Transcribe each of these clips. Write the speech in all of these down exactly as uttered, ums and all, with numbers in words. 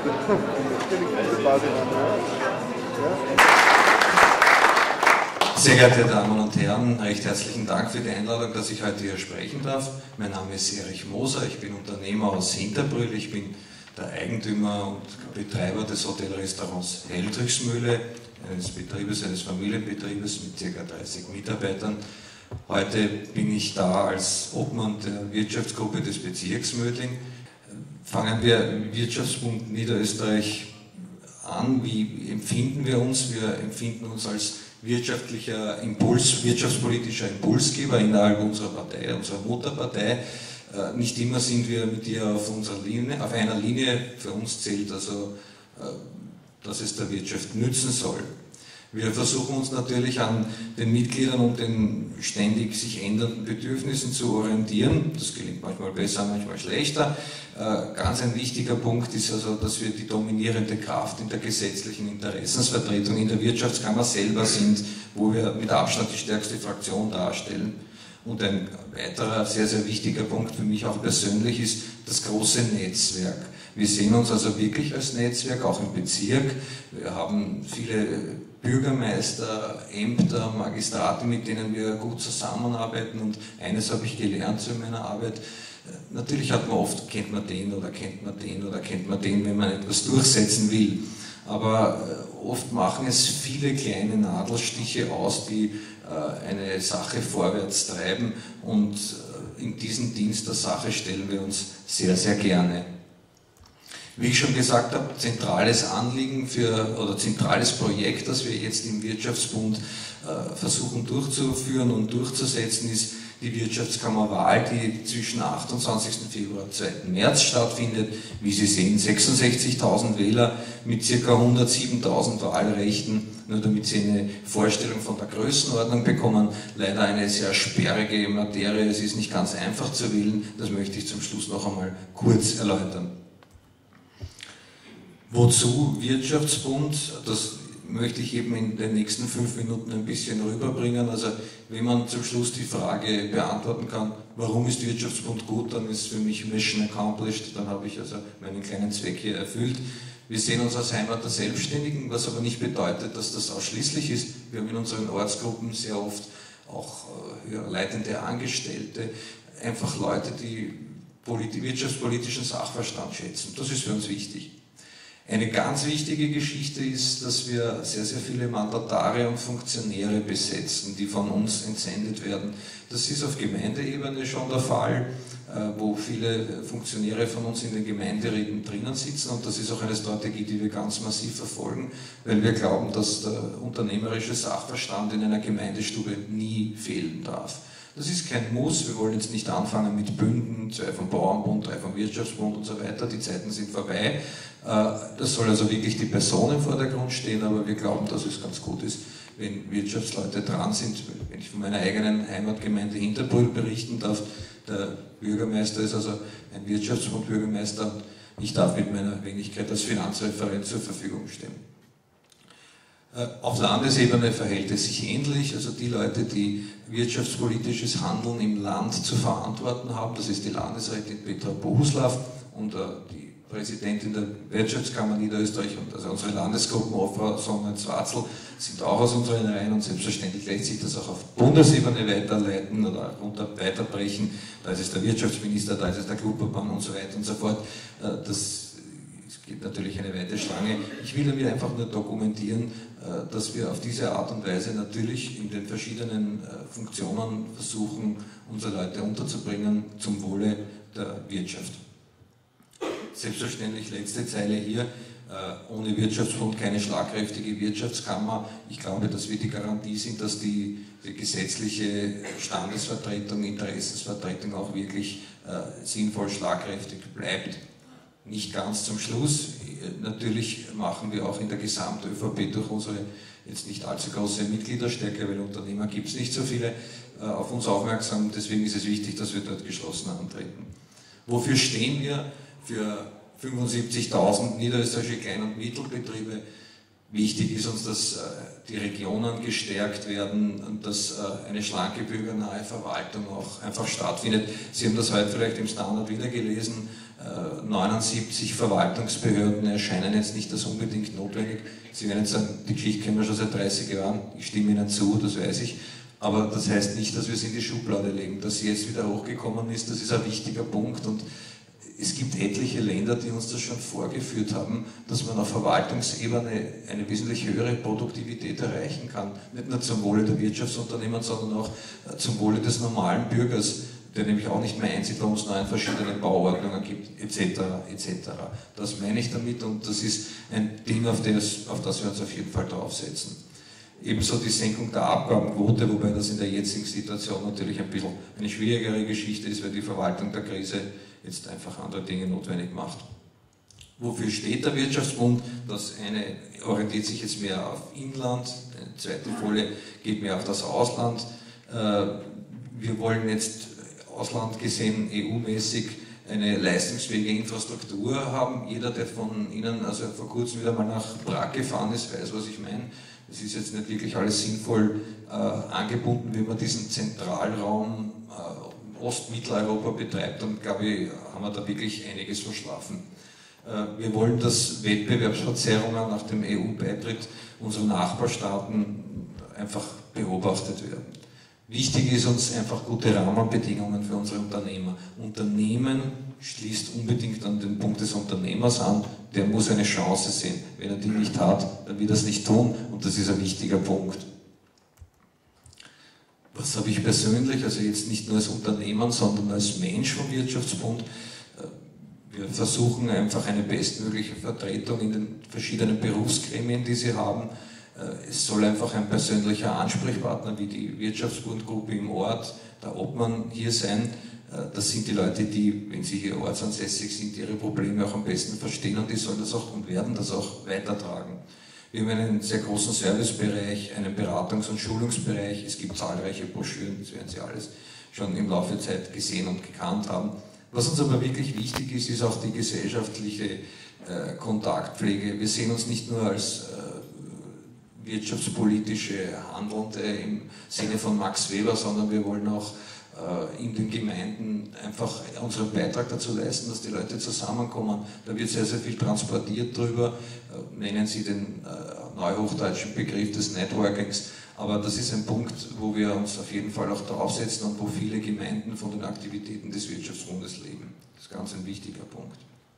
Sehr geehrte Damen und Herren, recht herzlichen Dank für die Einladung, dass ich heute hier sprechen darf. Mein Name ist Erich Moser, ich bin Unternehmer aus Hinterbrühl, ich bin der Eigentümer und Betreiber des Hotelrestaurants Heldrichsmühle, eines Betriebes, eines Familienbetriebes mit ca. dreißig Mitarbeitern. Heute bin ich da als Obmann der Wirtschaftsgruppe des Bezirks Mödling. Fangen wir im Wirtschaftsbund Niederösterreich an. Wie empfinden wir uns? Wir empfinden uns als wirtschaftlicher Impuls, wirtschaftspolitischer Impulsgeber innerhalb unserer Partei, unserer Mutterpartei. Nicht immer sind wir mit ihr auf, unserer Linie, auf einer Linie. Für uns zählt also, dass es der Wirtschaft nützen soll. Wir versuchen uns natürlich an den Mitgliedern und den ständig sich ändernden Bedürfnissen zu orientieren. Das gelingt manchmal besser, manchmal schlechter. Ganz ein wichtiger Punkt ist also, dass wir die dominierende Kraft in der gesetzlichen Interessensvertretung in der Wirtschaftskammer selber sind, wo wir mit Abstand die stärkste Fraktion darstellen. Und ein weiterer sehr, sehr wichtiger Punkt für mich auch persönlich ist das große Netzwerk. Wir sehen uns also wirklich als Netzwerk, auch im Bezirk. Wir haben viele Bürgermeister, Ämter, Magistrate, mit denen wir gut zusammenarbeiten, und eines habe ich gelernt zu meiner Arbeit. Natürlich hat man oft, kennt man den oder kennt man den oder kennt man den, wenn man etwas durchsetzen will. Aber oft machen es viele kleine Nadelstiche aus, die eine Sache vorwärts treiben, und in diesen Dienst der Sache stellen wir uns sehr, sehr gerne. Wie ich schon gesagt habe, zentrales Anliegen für, oder zentrales Projekt, das wir jetzt im Wirtschaftsbund äh, versuchen durchzuführen und durchzusetzen, ist die Wirtschaftskammerwahl, die zwischen achtundzwanzigsten Februar und zweiten März stattfindet. Wie Sie sehen, sechsundsechzigtausend Wähler mit ca. hundertsiebentausend Wahlrechten, nur damit Sie eine Vorstellung von der Größenordnung bekommen. Leider eine sehr sperrige Materie, es ist nicht ganz einfach zu wählen, das möchte ich zum Schluss noch einmal kurz erläutern. Wozu Wirtschaftsbund? Das möchte ich eben in den nächsten fünf Minuten ein bisschen rüberbringen. Also wenn man zum Schluss die Frage beantworten kann, warum ist Wirtschaftsbund gut, dann ist für mich Mission accomplished, dann habe ich also meinen kleinen Zweck hier erfüllt. Wir sehen uns als Heimat der Selbstständigen, was aber nicht bedeutet, dass das ausschließlich ist. Wir haben in unseren Ortsgruppen sehr oft auch ja, leitende Angestellte, einfach Leute, die wirtschaftspolitischen Sachverstand schätzen. Das ist für uns wichtig. Eine ganz wichtige Geschichte ist, dass wir sehr, sehr viele Mandatare und Funktionäre besetzen, die von uns entsendet werden. Das ist auf Gemeindeebene schon der Fall, wo viele Funktionäre von uns in den Gemeinderäten drinnen sitzen, und das ist auch eine Strategie, die wir ganz massiv verfolgen, weil wir glauben, dass der unternehmerische Sachverstand in einer Gemeindestube nie fehlen darf. Das ist kein Muss, wir wollen jetzt nicht anfangen mit Bünden, zwei vom Bauernbund, drei vom Wirtschaftsbund und so weiter, die Zeiten sind vorbei. Das soll also wirklich die Person im Vordergrund stehen, aber wir glauben, dass es ganz gut ist, wenn Wirtschaftsleute dran sind. Wenn ich von meiner eigenen Heimatgemeinde Hinterbrühl berichten darf, der Bürgermeister ist also ein Wirtschaftsbundbürgermeister, ich darf mit meiner Wenigkeit als Finanzreferent zur Verfügung stehen. Auf Landesebene verhält es sich ähnlich, also die Leute, die wirtschaftspolitisches Handeln im Land zu verantworten haben, das ist die Landesrätin Petra Bohuslav und die Präsidentin der Wirtschaftskammer Niederösterreich und also unsere Landesgruppenobfrau Sonja Zwarzel sind auch aus unseren Reihen, und selbstverständlich lässt sich das auch auf Bundesebene weiterleiten oder weiterbrechen. Da ist es der Wirtschaftsminister, da ist es der Klubobmann und so weiter und so fort. Das gibt natürlich eine weite Schlange. Ich will mir einfach nur dokumentieren, dass wir auf diese Art und Weise natürlich in den verschiedenen Funktionen versuchen, unsere Leute unterzubringen zum Wohle der Wirtschaft. Selbstverständlich letzte Zeile hier, ohne Wirtschaftsbund keine schlagkräftige Wirtschaftskammer. Ich glaube, dass wir die Garantie sind, dass die, die gesetzliche Standesvertretung, Interessensvertretung auch wirklich sinnvoll schlagkräftig bleibt. Nicht ganz zum Schluss. Natürlich machen wir auch in der Gesamt-ÖVP durch unsere jetzt nicht allzu große Mitgliederstärke, weil Unternehmer gibt es nicht so viele, auf uns aufmerksam. Deswegen ist es wichtig, dass wir dort geschlossen antreten. Wofür stehen wir? Für fünfundsiebzigtausend niederösterreichische Klein- und Mittelbetriebe. Wichtig ist uns, dass die Regionen gestärkt werden und dass eine schlanke bürgernahe Verwaltung auch einfach stattfindet. Sie haben das heute vielleicht im Standard wieder gelesen. neunundsiebzig Verwaltungsbehörden erscheinen jetzt nicht als unbedingt notwendig. Sie werden jetzt sagen, die Geschichte kennen wir schon seit dreißig Jahren, ich stimme Ihnen zu, das weiß ich, aber das heißt nicht, dass wir es in die Schublade legen. Dass sie jetzt wieder hochgekommen ist, das ist ein wichtiger Punkt, und es gibt etliche Länder, die uns das schon vorgeführt haben, dass man auf Verwaltungsebene eine wesentlich höhere Produktivität erreichen kann. Nicht nur zum Wohle der Wirtschaftsunternehmen, sondern auch zum Wohle des normalen Bürgers, der nämlich auch nicht mehr einsieht, warum es neun verschiedene Bauordnungen gibt, et cetera et cetera. Das meine ich damit, und das ist ein Ding, auf das, auf das wir uns auf jeden Fall draufsetzen. Ebenso die Senkung der Abgabenquote, wobei das in der jetzigen Situation natürlich ein bisschen eine schwierigere Geschichte ist, weil die Verwaltung der Krise jetzt einfach andere Dinge notwendig macht. Wofür steht der Wirtschaftsbund? Das eine orientiert sich jetzt mehr auf Inland, eine zweite Folie geht mehr auf das Ausland. Wir wollen jetzt Ausland gesehen, E U-mäßig, eine leistungsfähige Infrastruktur haben. Jeder, der von Ihnen also vor kurzem wieder mal nach Prag gefahren ist, weiß, was ich meine. Es ist jetzt nicht wirklich alles sinnvoll äh, angebunden, wie man diesen Zentralraum äh, Ost-Mitteleuropa betreibt, und glaube ich, haben wir da wirklich einiges verschlafen. Äh, wir wollen, dass Wettbewerbsverzerrungen nach dem E U-Beitritt unserer Nachbarstaaten einfach beobachtet werden. Wichtig ist uns einfach gute Rahmenbedingungen für unsere Unternehmer. Unternehmen schließt unbedingt an den Punkt des Unternehmers an, der muss eine Chance sehen. Wenn er die nicht hat, dann wird er es nicht tun, und das ist ein wichtiger Punkt. Was habe ich persönlich, also jetzt nicht nur als Unternehmer, sondern als Mensch vom Wirtschaftsbund, wir versuchen einfach eine bestmögliche Vertretung in den verschiedenen Berufsgremien, die sie haben. Es soll einfach ein persönlicher Ansprechpartner wie die Wirtschaftsbundgruppe im Ort, der Obmann hier sein. Das sind die Leute, die, wenn sie hier ortsansässig sind, ihre Probleme auch am besten verstehen, und die sollen das auch und werden das auch weitertragen. Wir haben einen sehr großen Servicebereich, einen Beratungs- und Schulungsbereich. Es gibt zahlreiche Broschüren, das werden Sie alles schon im Laufe der Zeit gesehen und gekannt haben. Was uns aber wirklich wichtig ist, ist auch die gesellschaftliche äh, Kontaktpflege. Wir sehen uns nicht nur als äh, wirtschaftspolitische Handelnde im Sinne von Max Weber, sondern wir wollen auch äh, in den Gemeinden einfach unseren Beitrag dazu leisten, dass die Leute zusammenkommen. Da wird sehr, sehr viel transportiert drüber, äh, nennen Sie den äh, neuhochdeutschen Begriff des Networkings. Aber das ist ein Punkt, wo wir uns auf jeden Fall auch draufsetzen und wo viele Gemeinden von den Aktivitäten des Wirtschaftsbundes leben. Das ist ganz ein wichtiger Punkt.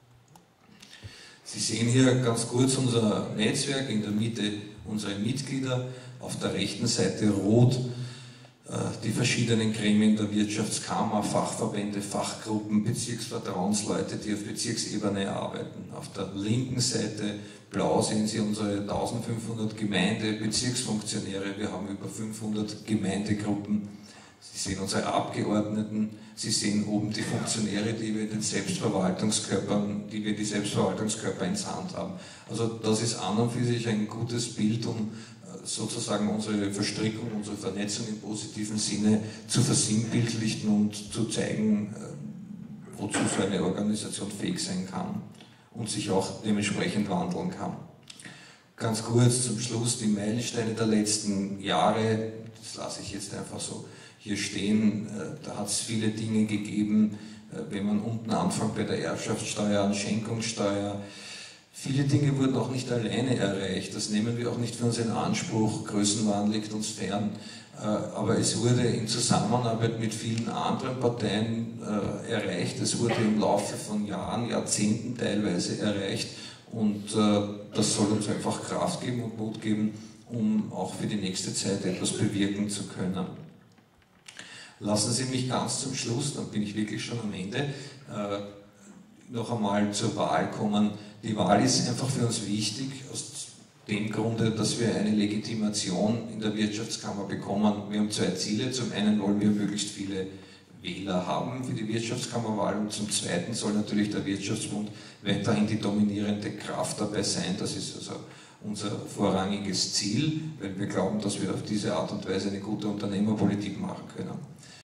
Sie sehen hier ganz kurz unser Netzwerk, in der Mitte unsere Mitglieder, auf der rechten Seite rot die verschiedenen Gremien der Wirtschaftskammer, Fachverbände, Fachgruppen, Bezirksvertrauensleute, die auf Bezirksebene arbeiten. Auf der linken Seite blau sehen Sie unsere eintausendfünfhundert Gemeinde, Bezirksfunktionäre, wir haben über fünfhundert Gemeindegruppen. Sie sehen unsere Abgeordneten, Sie sehen oben die Funktionäre, die wir in den Selbstverwaltungskörpern, die wir die Selbstverwaltungskörper ins Hand haben. Also das ist an und für sich ein gutes Bild, um sozusagen unsere Verstrickung, unsere Vernetzung im positiven Sinne zu versinnbildlichen und zu zeigen, wozu so eine Organisation fähig sein kann und sich auch dementsprechend wandeln kann. Ganz kurz zum Schluss die Meilensteine der letzten Jahre, das lasse ich jetzt einfach so hier stehen. Da hat es viele Dinge gegeben, wenn man unten anfängt bei der Erbschaftssteuer und Schenkungssteuer. Viele Dinge wurden auch nicht alleine erreicht, das nehmen wir auch nicht für uns in Anspruch, Größenwahn liegt uns fern, aber es wurde in Zusammenarbeit mit vielen anderen Parteien erreicht, es wurde im Laufe von Jahren, Jahrzehnten teilweise erreicht, und das soll uns einfach Kraft geben und Mut geben, um auch für die nächste Zeit etwas bewirken zu können. Lassen Sie mich ganz zum Schluss, dann bin ich wirklich schon am Ende, noch einmal zur Wahl kommen. Die Wahl ist einfach für uns wichtig, aus dem Grunde, dass wir eine Legitimation in der Wirtschaftskammer bekommen. Wir haben zwei Ziele. Zum einen wollen wir möglichst viele Wähler haben für die Wirtschaftskammerwahl, und zum zweiten soll natürlich der Wirtschaftsbund weiterhin die dominierende Kraft dabei sein. Das ist also unser vorrangiges Ziel, weil wir glauben, dass wir auf diese Art und Weise eine gute Unternehmerpolitik machen können.